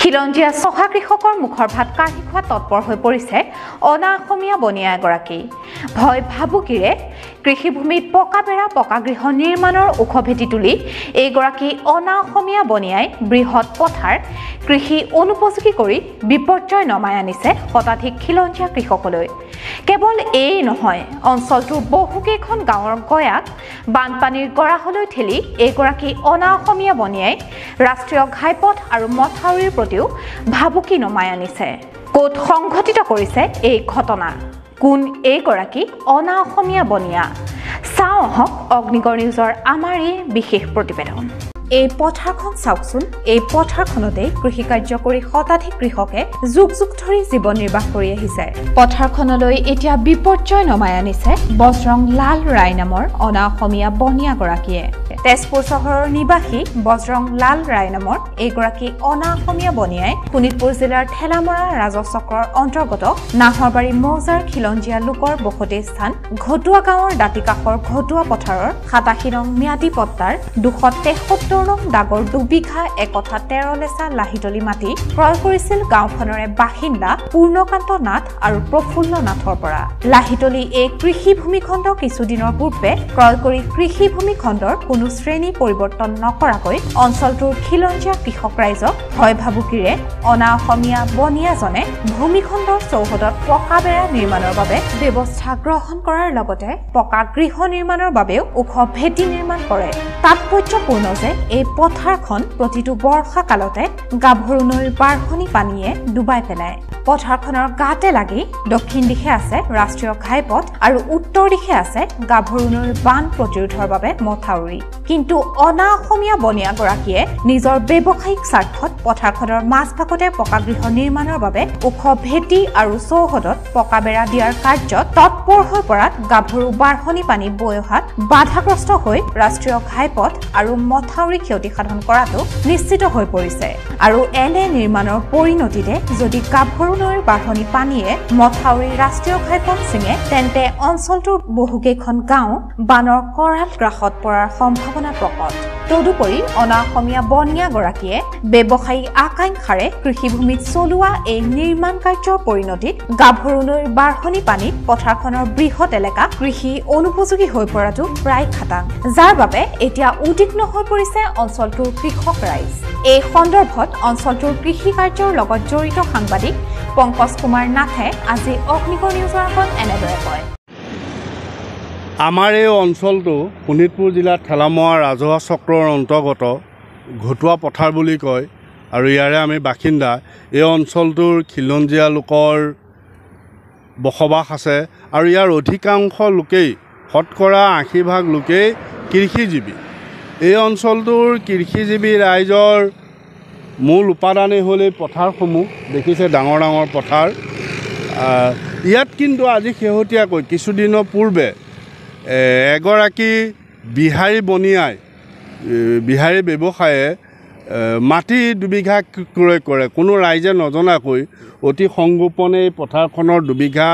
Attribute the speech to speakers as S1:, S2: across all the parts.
S1: খিলঞ্জীয়া চহা কৃষকৰ মুখৰ ভাত কাঢ়ি খোৱা তৎপৰ হৈ পৰিছে অনা অসমীয়া বনিয়া এগৰাকী। ভয় ভাবুকিৰে কৃষিভূমিত পকা বেৰা পকা গৃহ নিৰ্মাণৰ ওখ ভেটি তুলি এইগৰাকী অনা অসমীয়া বনিয়াই বৃহৎ পথাৰ কৃষি অনুপযোগী কৰি বিপৰ্যয় নমাই আনিছে শতাধিক খিলঞ্জীয়া কৃষকলৈ। কেৱল এই নহয়, অঞ্চলটোৰ বহুকেইখন গাঁৱৰ গয়াক বানপানীৰ গৰাহলৈ ঠেলি এইগৰাকী অনা অসমীয়া বনিয়াই ৰাষ্ট্ৰীয় ঘাইপথ আৰু মথাউৰিৰ প্ৰতিও ভাবুকি নমাই আনিছে। ক'ত সংঘটিত কৰিছে এই ঘটনা? কোন এইগৰাকী অনা অসমীয়া বনিয়া? চাওঁ আহক অগ্নিগড় নিউজৰ আমাৰ এই বিশেষ প্ৰতিবেদন। এই পথাৰখন চাওকচোন। এই পথাৰখনতে কৃষি কাৰ্য কৰি শতাধিক কৃষকে যুগ যুগ ধৰি জীৱন নিৰ্বাহ কৰি আহিছে। পথাৰখনলৈ এতিয়া বিপৰ্যয় নমাই আনিছে বজৰং লাল ৰায় নামৰ অনা অসমীয়া বনিয়াগৰাকীয়ে। তেজপুৰ চহৰৰ নিবাসী বজৰং লাল ৰায় নামৰ এইগৰাকী অনা অসমীয়া বনিয়াই শোণিতপুৰ জিলাৰ ঠেলামৰা ৰাজচক্ৰৰ অন্তৰ্গত নাহৰবাৰী মৌজাৰ খিলঞ্জীয়া লোকৰ বসতি স্থান ঘটুৱা গাঁৱৰ দাঁতিকাষৰ ঘটুৱা পথাৰৰ 87 নং ম্যাদী পট্টাৰ 273 নং ডাগৰ 2 বিঘা 1.13 লেচা লাহিতলি মাটি ক্ৰয় কৰিছিল গাঁওখনৰে বাসিন্দা পূৰ্ণকান্ত নাথ আৰু প্ৰফুল্ল নাথৰ পৰা। লাহিতলি এই কৃষি ভূমিখণ্ড কিছুদিনৰ পূৰ্বে ক্ৰয় কৰি কৃষি ভূমিখণ্ডৰ কোনো শ্ৰেণী পৰিৱৰ্তন নকৰাকৈ অঞ্চলটোৰ খিলঞ্জীয়া কৃষক ৰাইজক ভয় ভাবুকিৰে অনা অসমীয়া বনিয়াজনে ভূমিখণ্ডৰ চৌহদত পকা বেৰা নিৰ্মাণৰ বাবে ব্যৱস্থা গ্ৰহণ কৰাৰ লগতে পকা গৃহ নিৰ্মাণৰ বাবেও ওখ ভেটি নিৰ্মাণ কৰে। তাৎপৰ্যপূৰ্ণ যে এই পথাৰখন প্ৰতিটো বৰ্ষা কালতে গাভৰু নৈৰ বাঢ়নি পানীয়ে ডুবাই পেলায়। পথাৰখনৰ গাতে লাগি দক্ষিণ দিশে আছে ৰাষ্ট্ৰীয় ঘাইপথ আৰু উত্তৰ দিশে আছে গাভৰু নৈৰ বান প্ৰতিৰোধৰ বাবে মথাউৰি। কিন্তু অনা অসমীয়া বনিয়াগৰাকীয়ে নিজৰ ব্যৱসায়িক স্বাৰ্থত পথাৰখনৰ মাজভাগতে পকা গৃহ নিৰ্মাণৰ বাবে ওখ ভেটি আৰু চৌহদত পকা বেৰা দিয়াৰ কাৰ্যত তৎপৰ হৈ পৰাত গাভৰু বাঢ়নি পানী বৈ অহাত বাধাগ্ৰস্ত হৈ ৰাষ্ট্ৰীয় ঘাইপথ আৰু মথাউৰি ক্ষতিসাধন কৰাটো নিশ্চিত হৈ পৰিছে। আৰু এনে নিৰ্মাণৰ পৰিণতিতে যদি গাভৰু নৈৰ বাঢ়নি পানীয়ে মথাউৰি ৰাষ্ট্ৰীয় ঘাইপথ ছিঙে তেন্তে অঞ্চলটোৰ বহুকেইখন গাঁও বানৰ কৰাল গ্ৰাসত পৰাৰ সম্ভাৱনা প্ৰকট। তদুপৰি অনা অসমীয়া বনিয়াগৰাকীয়ে ব্যৱসায়ী আকাংক্ষাৰে কৃষিভূমিত চলোৱা এই নিৰ্মাণ কাৰ্যৰ পৰিণতিত গাভৰু নৈৰ বাঢ়নি পানীত পথাৰখনৰ বৃহৎ এলেকা কৃষি অনুপযোগী হৈ পৰাটো প্ৰায় খাটাং, যাৰ বাবে এতিয়া উদ্বিগ্ন হৈ পৰিছে অঞ্চলটোৰ কৃষক ৰাইজ। এই সন্দৰ্ভত অঞ্চলটোৰ কৃষি কাৰ্যৰ লগত জড়িত সাংবাদিক পংকজ কুমাৰ নাথে আজি অগ্নিগড় নিউজৰ আগত এনেদৰে কয়।
S2: আমাৰ এই অঞ্চলটো শোণিতপুৰ জিলাৰ ঠেলামৰা ৰাজহুৱা চক্ৰৰ অন্তৰ্গত ঘটুৱা পথাৰ বুলি কয় আৰু ইয়াৰে আমি বাসিন্দা। এই অঞ্চলটোৰ খিলঞ্জীয়া লোকৰ বসবাস আছে আৰু ইয়াৰ অধিকাংশ লোকেই শতকৰা 80% লোকেই কৃষিজীৱী। এই অঞ্চলটোৰ কৃষিজীৱী ৰাইজৰ মূল উপাদানেই হ'ল এই পথাৰসমূহ। দেখিছে ডাঙৰ ডাঙৰ পথাৰ। ইয়াত কিন্তু আজি শেহতীয়াকৈ কিছুদিনৰ পূৰ্বে এগৰাকী বিহাৰী বনিয়াই বিহাৰী ব্যৱসায়ে মাটি 2 বিঘা ক্ৰয় কৰে কোনো ৰাইজে নজনাকৈ। অতি সংগোপনে এই পথাৰখনৰ 2 বিঘা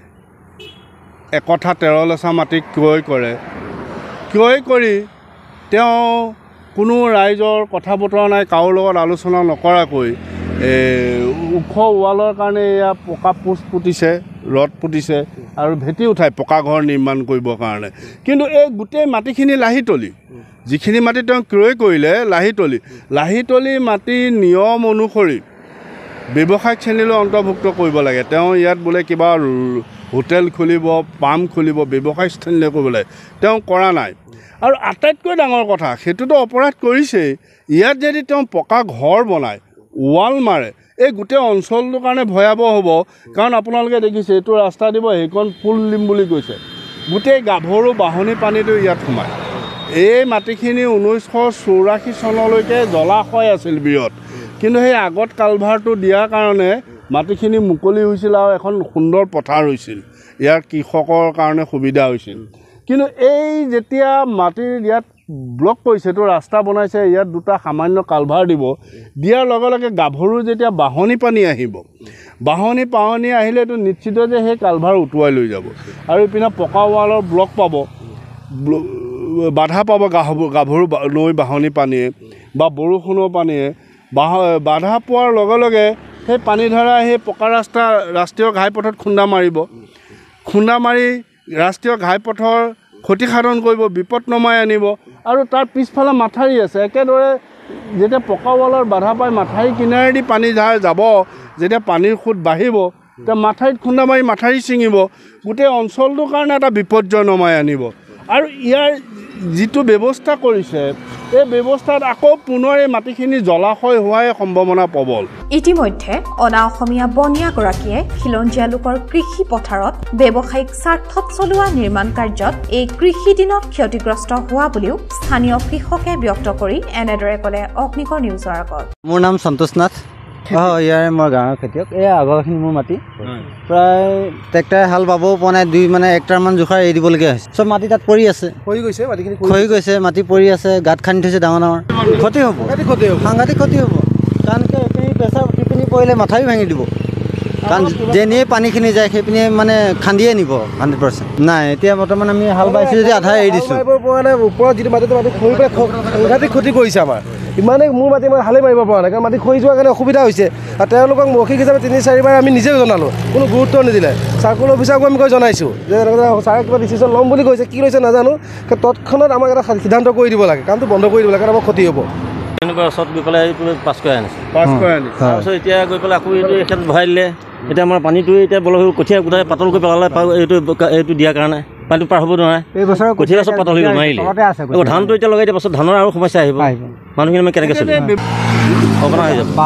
S2: 1.13 লেচা মাটি ক্ৰয় কৰে। ক্ৰয় কৰি তেওঁ কোনো ৰাইজৰ কথা বতৰা নাই, কাৰো লগত আলোচনা নকৰাকৈ ওখ ৱালৰ কাৰণে এয়া পকা পোষ্ট পুতিছে, ৰদ পুতিছে আৰু ভেটি উঠাই পকা ঘৰ নিৰ্মাণ কৰিবৰ কাৰণে। কিন্তু এই গোটেই মাটিখিনি লাহিতলি, যিখিনি মাটি তেওঁ ক্ৰয় কৰিলে লাহিতলি মাটি নিয়ম অনুসৰি ব্যৱসায়িক শ্ৰেণীলৈ অন্তৰ্ভুক্ত কৰিব লাগে। তেওঁ ইয়াত বোলে কিবা হোটেল খুলিব, পাম্প খুলিব, ব্যৱসায়িক শ্ৰেণীলৈ কৰিব লাগে, তেওঁ কৰা নাই। আৰু আটাইতকৈ ডাঙৰ কথা, সেইটোতো অপৰাধ কৰিছেই, ইয়াত যদি তেওঁ পকা ঘৰ বনায়, ৱাল মাৰে, এই গোটেই অঞ্চলটোৰ কাৰণে ভয়াৱহ হ'ব। কাৰণ আপোনালোকে দেখিছে এইটো ৰাস্তা দিব, সেইখন পুল দিম বুলি কৈছে। গোটেই গাভৰু বাঢ়নি পানীটো ইয়াত সোমায়। এই মাটিখিনি 1984 চনলৈকে জলাশয় আছিল বৃহৎ, কিন্তু সেই আগত কালভাৰটো দিয়াৰ কাৰণে মাটিখিনি মুকলি হৈছিল আৰু এখন সুন্দৰ পথাৰ হৈছিল, ইয়াৰ কৃষকৰ কাৰণে সুবিধা হৈছিল। কিন্তু এই যেতিয়া মাটিৰ ইয়াত ব্লক কৰিছে, এইটো ৰাস্তা বনাইছে, ইয়াত 2টা সামান্য কালভাৰ দিব, দিয়াৰ লগে লগে গাভৰু যেতিয়া বাঢ়নি পানী আহিব, বাঢ়নি পানী আহিলে এইটো নিশ্চিত যে সেই কালভাৰ উটুৱাই লৈ যাব আৰু ইপিনে পকা ৱালৰ ব্লক পাব, বাধা পাব গাভৰু নৈ বাঢ়নি পানীয়ে বা বৰষুণৰ পানীয়ে। বাধা পোৱাৰ লগে লগে সেই পানীধাৰা সেই পকা ৰাষ্ট্ৰীয় ঘাইপথত খুন্দা মাৰিব। খুন্দা মাৰি ৰাষ্ট্ৰীয় ঘাইপথৰ ক্ষতিসাধন কৰিব, বিপদ নমাই আনিব। আৰু তাৰ পিছফালে মাথাউৰি আছে। একেদৰে যেতিয়া পকা ৱালৰ বাধা পাই মাথাউৰি কিনাৰেদি পানীধাৰ যাব, যেতিয়া পানীৰ সোঁত বাঢ়িব, তেতিয়া মাথাউৰিত খুন্দা মাৰি মাথাউৰি ছিঙিব। গোটেই অঞ্চলটোৰ কাৰণে এটা বিপৰ্যয় নমাই আনিব। আৰু ইয়াৰ যিটো ব্যৱস্থা কৰিছে, এই ব্যৱস্থাত আকৌ পুনৰ এই মাটিখিনি জলাশয় হোৱাৰ সম্ভাৱনা প্ৰবল।
S1: ইতিমধ্যে অনা অসমীয়া বনীয়াগৰাকীয়ে খিলঞ্জীয়া লোকৰ কৃষি পথাৰত ব্যৱসায়িক স্বাৰ্থত চলোৱা নিৰ্মাণ কাৰ্যত এই কৃষি দিনত ক্ষতিগ্ৰস্ত হোৱা বুলিও স্থানীয় কৃষকে ব্যক্ত কৰি এনেদৰে ক'লে অগ্নিগড় নিউজৰ আগত।
S3: মোৰ নাম সন্তোষ নাথ। ইয়াৰে মই গাঁৱৰ খেতিয়ক। এই আগৰখিনি মোৰ মাটি প্ৰায় ট্ৰেক্টাৰে হাল বাবও পোৱা নাই, 2 হেক্টাৰমান জোখাৰ এৰি দিবলগীয়া হৈছে। চব মাটি তাত পৰি আছে, খহি গৈছে, মাটি পৰি আছে, গাঁত খান্দি থৈছে ডাঙৰ ডাঙৰ। ক্ষতি হ'ব, সাংঘাতিক ক্ষতি হ'ব। কাৰণ এইপিনি প্ৰেছাৰ টিপিনি পৰিলে মাথাউৰি ভাঙি দিব। কাৰণ যেনিয়ে পানীখিনি যায় সেইপিনি খান্দিয়ে নিব 100%। নাই, এতিয়া বৰ্তমান আমি হাল বাইছোঁ যদি আধা এৰি দিছোঁ।
S4: ওপৰত যিটো মাটি খহি পেলাই সাংঘাতিক ক্ষতি কৰিছে আমাৰ। ইমানেই মোৰ মাটি হালেই মাৰিব পৰা নাই, কাৰণ মাটি খহি যোৱাৰ কাৰণে অসুবিধা হৈছে। আৰু তেওঁলোকক মৌখিক হিচাপে 3-4বাৰ আমি নিজেও জনালোঁ, কোনো গুৰুত্ব নিদিলে। চাৰ্কুল অফিচাৰকো আমি কৈ জনাইছোঁ যে ছাৰে কিবা ডিচিশ্যন ল'ম বুলি কৈছে, কি লৈছে নাজানো। তৎক্ষণাত আমাক এটা সিদ্ধান্ত কৰি দিব লাগে, কামটো বন্ধ কৰি দিব লাগে, কাৰণ আমাৰ ক্ষতি হ'ব।
S5: এনেকুৱা ওচৰত গৈ পেলাই এইটো পাছ কৰাই আনিছে। তাৰপিছত এতিয়া গৈ পেলাই আকৌ এইটো এখেত ভৰাই দিলে। এতিয়া আমাৰ পানীটো এতিয়া কঠীয়া গোটাই পাতল কৰি পেলালে, এইটো দিয়াৰ কাৰণে পানীটো পাৰ হ'ব নোৱাৰে। কঠীয়া চব পাতল হৈ গ'ল, মাৰিলে। আকৌ ধানটো এতিয়া লগাই দিয়া পাছত ধানৰ আৰু সমস্যা আহিব। মানুহখিনি আমি কেনেকৈ চলিম? অকণমান হৈ যাব।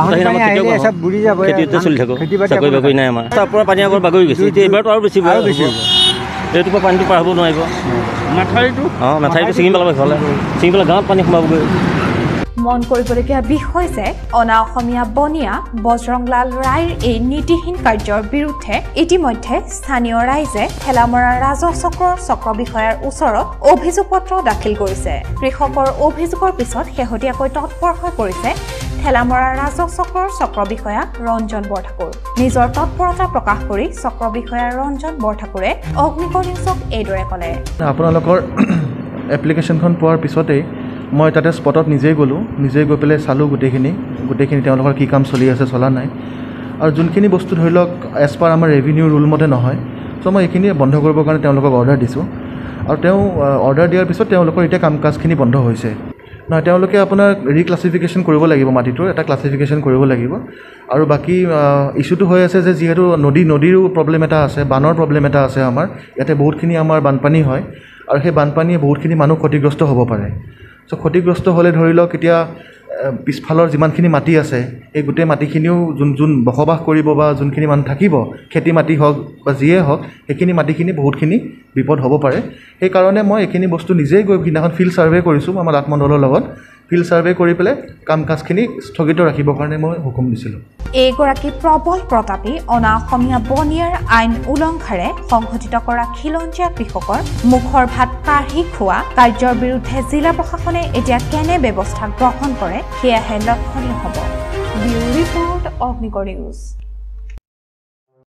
S5: খেতিতে চলি থাকোঁ, চাকৰি বাকৰি নাই আমাৰ। তাৰ পৰা পানী আগত বাগৰি গৈছে, এতিয়া এইবাৰতো আৰু বেছি হ'ব। এইটোৰ পৰা পানীটো পাৰ হ'ব নোৱাৰিব। মাথাউৰিটো ছিঙি পেলাব, ইফালে ছিঙি পেলাই গাঁৱত পানী সোমাবগৈ।
S1: মন কৰিবলগীয়া বিষয় যে অনা অসমীয়া বনীয়া বজৰংলাল ৰায়ৰ এই নীতিহীন কাৰ্যৰ বিৰুদ্ধে ইতিমধ্যে স্থানীয় ৰাইজে ঠেলামৰা ৰাজহ চক্ৰৰ চক্ৰ বিষয়াৰ ওচৰত অভিযোগ পত্ৰ দাখিল কৰিছে। কৃষকৰ অভিযোগৰ পিছত শেহতীয়াকৈ তৎপৰ হৈ পৰিছে ঠেলামৰা ৰাজহ চক্ৰৰ চক্ৰ বিষয়া ৰঞ্জন বৰঠাকুৰ। নিজৰ তৎপৰতা প্ৰকাশ কৰি চক্ৰ বিষয়া ৰঞ্জন বৰঠাকুৰে অগ্নিগড় নিউজক এইদৰে ক'লে।
S6: আপোনালোকৰ এপ্লিকেশ্যনখন পোৱাৰ পিছতেই মই তাতে স্পটত নিজেই গ'লোঁ, নিজেই গৈ পেলাই চালোঁ গোটেইখিনি তেওঁলোকৰ কি কাম চলি আছে, চলা নাই। আৰু যোনখিনি বস্তু ধৰি লওক এজ পাৰ আমাৰ ৰেভিনিউ ৰুল মতে নহয়, চ' মই এইখিনি বন্ধ কৰিবৰ কাৰণে তেওঁলোকক অৰ্ডাৰ দিছোঁ। আৰু তেওঁ অৰ্ডাৰ দিয়াৰ পিছত তেওঁলোকৰ এতিয়া কাম কাজখিনি বন্ধ হৈছে। নহয়, তেওঁলোকে আপোনাৰ ৰিক্লাছিফিকেশ্যন কৰিব লাগিব, মাটিটোৰ এটা ক্লাছিফিকেশ্যন কৰিব লাগিব। আৰু বাকী ইছ্যুটো হৈ আছে যে যিহেতু নদীৰো প্ৰব্লেম এটা আছে, বানৰ প্ৰব্লেম এটা আছে আমাৰ ইয়াতে, বহুতখিনি আমাৰ বানপানী হয়। আৰু সেই বানপানীয়ে বহুতখিনি মানুহ ক্ষতিগ্ৰস্ত হ'ব পাৰে। চ' ক্ষতিগ্ৰস্ত হ'লে ধৰি লওক এতিয়া পিছফালৰ যিমানখিনি মাটি আছে, এই গোটেই মাটিখিনিও যোন বসবাস কৰিব বা যোনখিনি মানুহ থাকিব, খেতি মাটি হওক বা যিয়ে হওক, সেইখিনি মাটিখিনি বহুতখিনি বিপদ হ'ব পাৰে। সেইকাৰণে মই এইখিনি বস্তু নিজেই গৈ সিদিনাখন ফিল্ড ছাৰ্ভে কৰিছোঁ আমাৰ আত্মদলৰ লগত। ফিল্ড ছাৰ্ভে কৰি পেলাই কাম কাজখিনি স্থগিত ৰাখিবৰ কাৰণে মই হুকুম দিছিলোঁ।
S1: এইগৰাকী প্ৰবল প্ৰতাপী অনা অসমীয়া বনীয়াৰ আইন উলংঘাৰে সংঘটিত কৰা খিলঞ্জীয়া কৃষকৰ মুখৰ ভাত কাঢ়ি খোৱা কাৰ্যৰ বিৰুদ্ধে জিলা প্ৰশাসনে এতিয়া কেনে ব্যৱস্থা গ্ৰহণ কৰে সেয়াহে লক্ষণীয় হ'ব। Bureau report Agnigarh news.